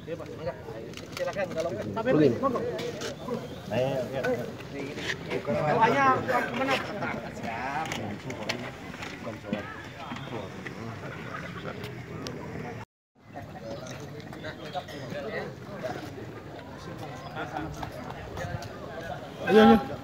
Iya, Pak. Enggak. Silakan kalau tapi monggo. Ayo. Doanya kemana? Siap. Ayo.